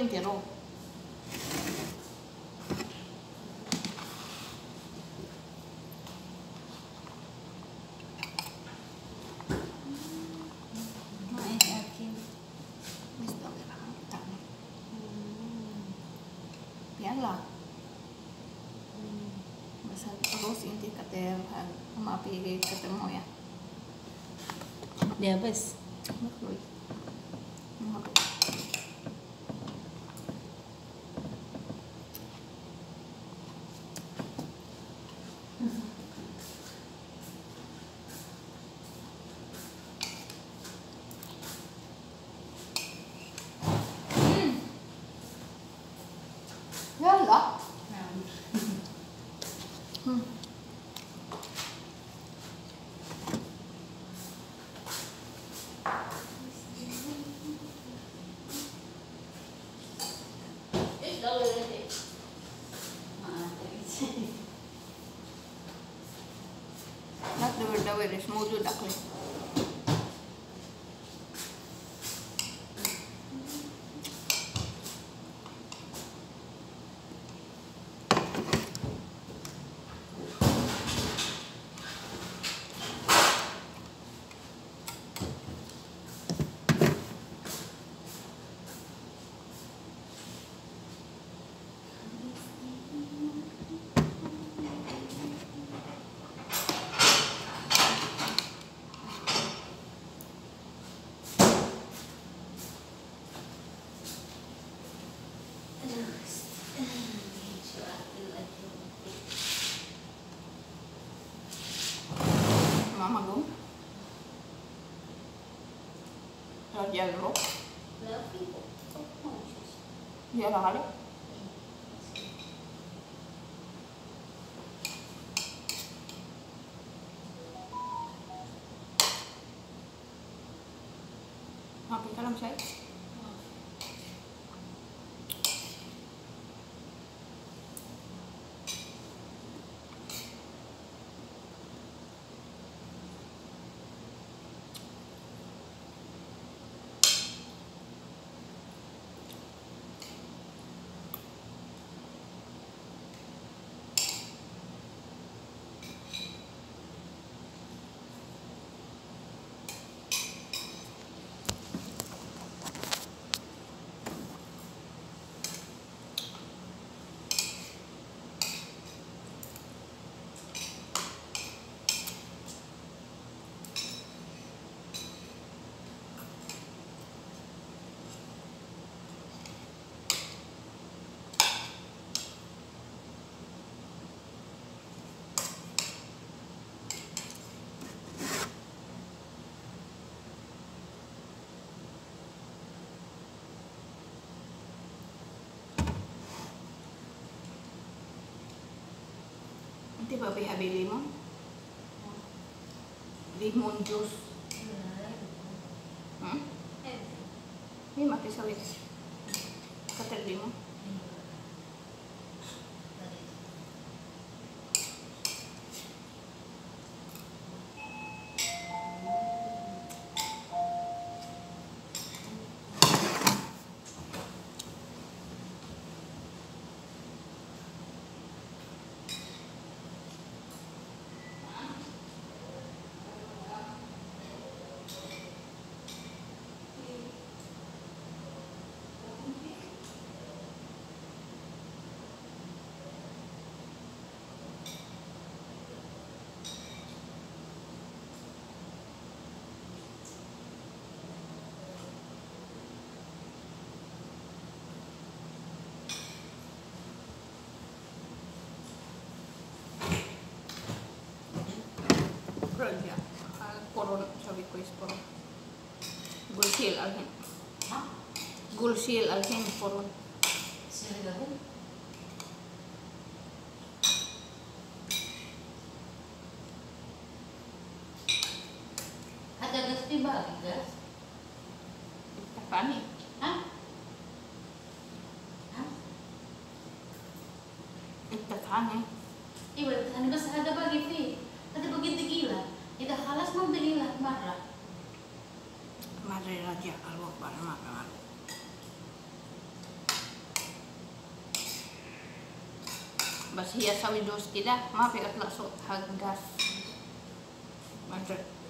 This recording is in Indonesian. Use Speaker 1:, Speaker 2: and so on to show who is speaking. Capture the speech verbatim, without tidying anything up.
Speaker 1: entero. Biarlah besar terus inti kata mapi ketemu ya
Speaker 2: Dia habis.
Speaker 1: Biarlah. Hmm. Nak dawer-dawer semua tak boleh. Mama go. Raja lo. Dia lah kali. Mapi kalam saya. Nanti papi ambil limon, limon jus. Hmm? Ini mati sawit. Kater limon. Ya, koron sabi ko is koron. Gulsil alhin.
Speaker 2: Ha?
Speaker 1: Gulsil alhin koron.
Speaker 2: Sila gabon? Ada gas tiba, gas?
Speaker 1: Pani.
Speaker 2: Ha? Ha?
Speaker 1: Ita tani.
Speaker 2: Iba, ano ba sa ada bagi fi? Ada begitu gila. Ida halas mau belilah marah.
Speaker 1: Madre raja kalau barang makan. بس هي تسوي جوز كده ما في اطلع صوت حق جاز. ما أدري.